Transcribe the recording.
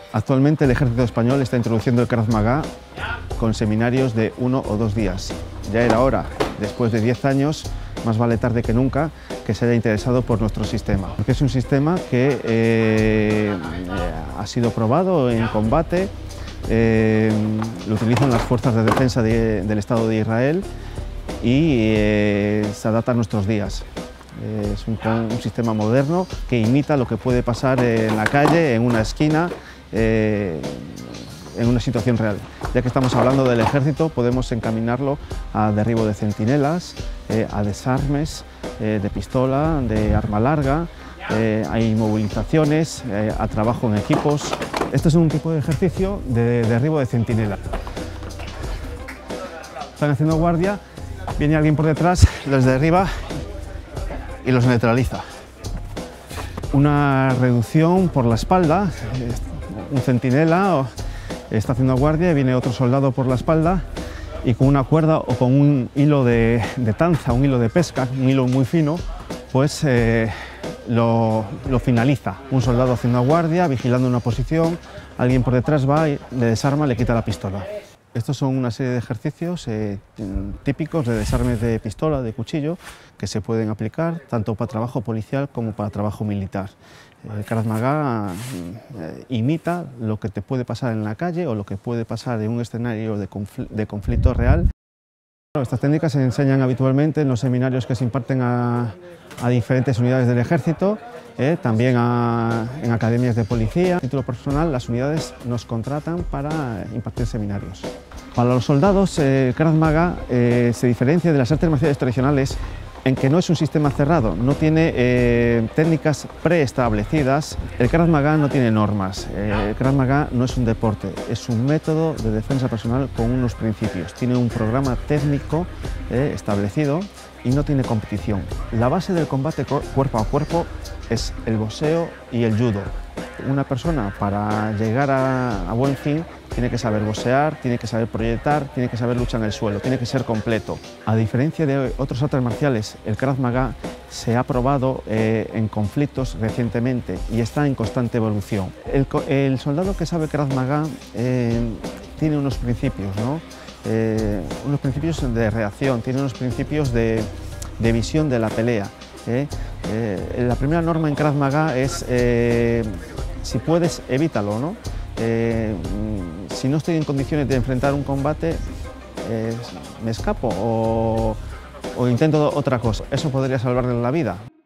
Actualmente el ejército español está introduciendo el Krav Maga con seminarios de 1 o 2 días. Ya era hora, después de 10 años, más vale tarde que nunca, que se haya interesado por nuestro sistema. Porque es un sistema que ha sido probado en combate, lo utilizan las fuerzas de defensa del Estado de Israel y se adapta a nuestros días. Es un sistema moderno que imita lo que puede pasar en la calle, en una esquina, en una situación real. Ya que estamos hablando del ejército, podemos encaminarlo a derribo de centinelas, a desarmes de pistola, de arma larga, a inmovilizaciones, a trabajo en equipos. Este es un tipo de ejercicio de derribo de centinela. Están haciendo guardia, viene alguien por detrás, los derriba y los neutraliza. Una reducción por la espalda, un centinela está haciendo guardia y viene otro soldado por la espalda y con una cuerda o con un hilo de tanza, un hilo de pesca, un hilo muy fino, pues lo finaliza. Un soldado haciendo guardia, vigilando una posición, alguien por detrás va y le desarma, le quita la pistola. Estos son una serie de ejercicios típicos de desarmes de pistola, de cuchillo, que se pueden aplicar tanto para trabajo policial como para trabajo militar. El Krav Maga imita lo que te puede pasar en la calle o lo que puede pasar en un escenario de conflicto real. Estas técnicas se enseñan habitualmente en los seminarios que se imparten a diferentes unidades del ejército, también en academias de policía. A título personal, las unidades nos contratan para impartir seminarios. Para los soldados, Krav Maga se diferencia de las artes marciales tradicionales en que no es un sistema cerrado, no tiene técnicas preestablecidas. El Krav Maga no tiene normas, el Krav Maga no es un deporte, es un método de defensa personal con unos principios. Tiene un programa técnico establecido y no tiene competición. La base del combate cuerpo a cuerpo es el boxeo y el judo. Una persona, para llegar a buen fin, tiene que saber boxear, tiene que saber proyectar, tiene que saber luchar en el suelo, tiene que ser completo. A diferencia de otras artes marciales, el Krav Maga se ha probado en conflictos recientemente y está en constante evolución. El soldado que sabe Krav Maga tiene unos principios, ¿no? Unos principios de reacción, tiene unos principios de visión de la pelea. La primera norma en Krav Maga es si puedes, evítalo, ¿no? Si no estoy en condiciones de enfrentar un combate, me escapo o intento otra cosa. Eso podría salvarle la vida.